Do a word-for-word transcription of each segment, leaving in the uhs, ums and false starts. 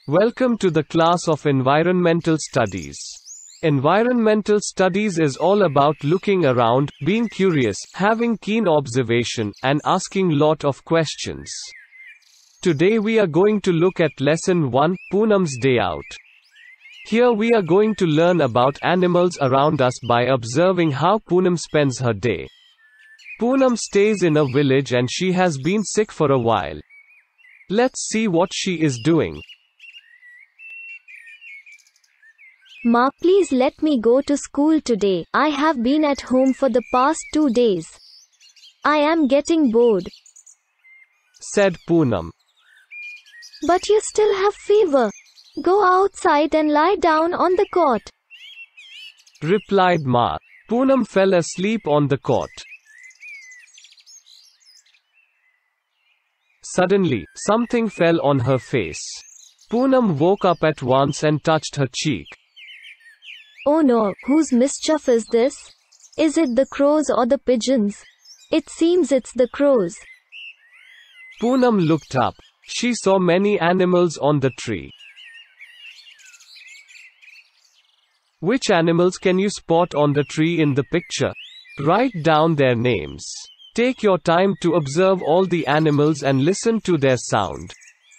Welcome to the class of Environmental Studies. Environmental Studies is all about looking around, being curious, having keen observation, and asking lot of questions. Today we are going to look at Lesson one, Poonam's Day Out. Here we are going to learn about animals around us by observing how Poonam spends her day. Poonam stays in a village and she has been sick for a while. Let's see what she is doing. Ma, please let me go to school today. I have been at home for the past two days. I am getting bored. Said Poonam. But you still have fever. Go outside and lie down on the cot. Replied Ma. Poonam fell asleep on the cot. Suddenly, something fell on her face. Poonam woke up at once and touched her cheek. Oh no, whose mischief is this? Is it the crows or the pigeons? It seems it's the crows. Poonam looked up. She saw many animals on the tree. Which animals can you spot on the tree in the picture? Write down their names. Take your time to observe all the animals and listen to their sound.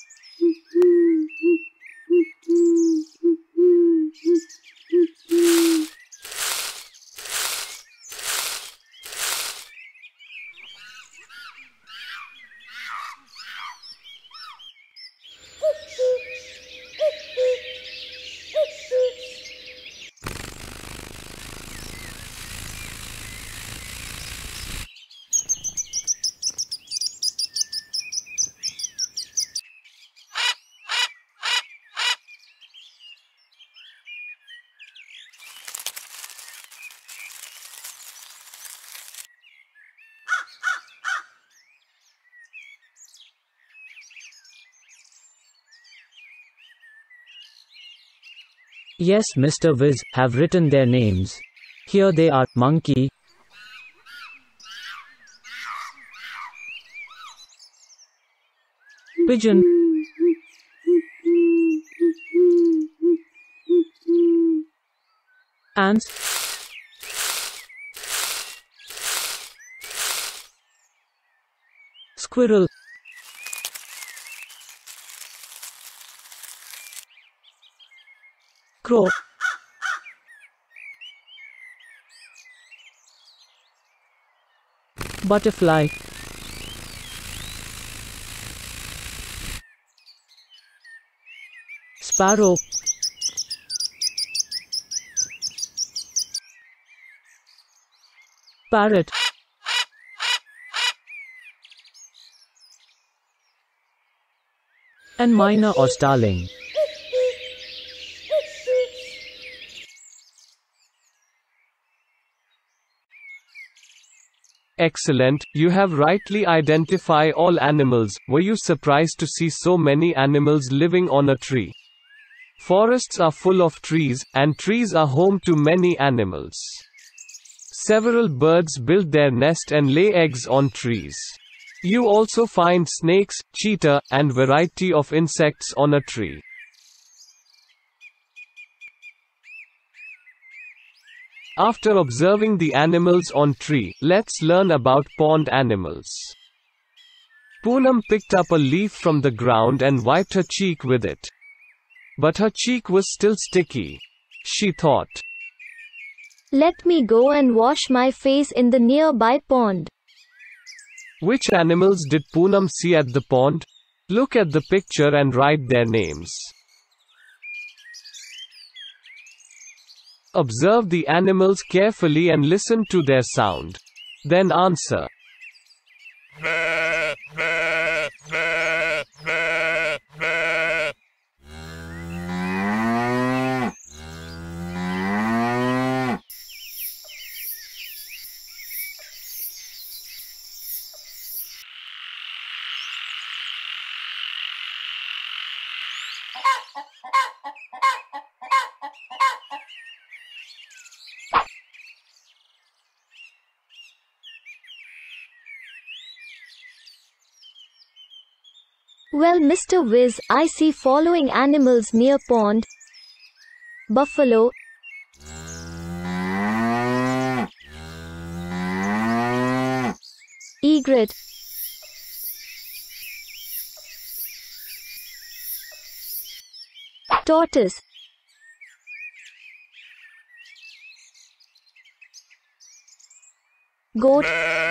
Yes, Mister Wiz, have written their names. Here they are: monkey, pigeon, ants, squirrel, crow, butterfly, sparrow, parrot, and myna or starling. Excellent, you have rightly identified all animals. Were you surprised to see so many animals living on a tree? Forests are full of trees, and trees are home to many animals. Several birds build their nest and lay eggs on trees. You also find snakes, cheetah, and variety of insects on a tree. After observing the animals on tree, let's learn about pond animals. Poonam picked up a leaf from the ground and wiped her cheek with it. But her cheek was still sticky. She thought, Let me go and wash my face in the nearby pond. Which animals did Poonam see at the pond? Look at the picture and write their names. Observe the animals carefully and listen to their sound. Then answer. Well, Mister Wiz, I see following animals near pond. Buffalo, egret, tortoise, goat,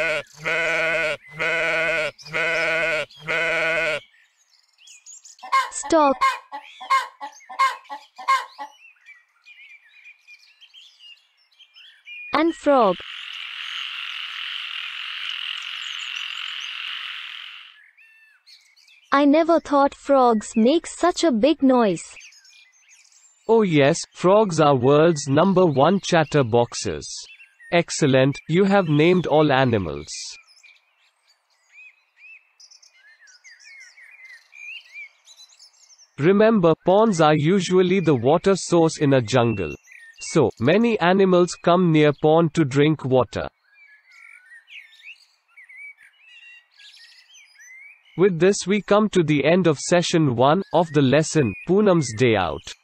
stork, and frog. I never thought frogs make such a big noise. Oh yes, frogs are world's number one chatterboxes. Excellent, you have named all animals. Remember, ponds are usually the water source in a jungle. So, many animals come near pond to drink water. With this we come to the end of session one of the lesson, Poonam's Day Out.